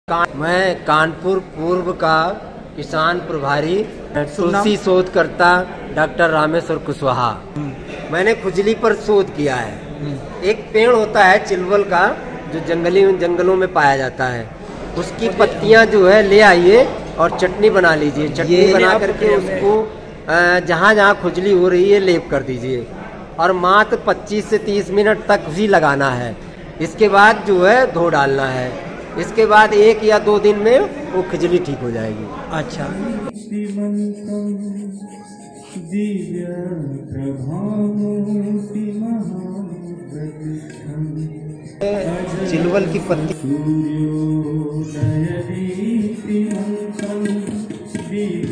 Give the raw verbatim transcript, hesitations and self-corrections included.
मैं कानपुर पूर्व का किसान प्रभारी तुलसी शोधकर्ता डॉक्टर रामेश्वर कुशवाहा। मैंने खुजली पर शोध किया है। एक पेड़ होता है चिलवल का जो जंगली जंगलों में पाया जाता है, उसकी पत्तियां जो है ले आइए और चटनी बना लीजिए। चटनी बना करके उसको जहाँ जहाँ खुजली हो रही है लेप कर दीजिए और मात्र पच्चीस से तीस मिनट तक ही लगाना है। इसके बाद जो है धो डालना है। इसके बाद एक या दो दिन में वो खुजली ठीक हो जाएगी। अच्छा, चिलवल की पत्ती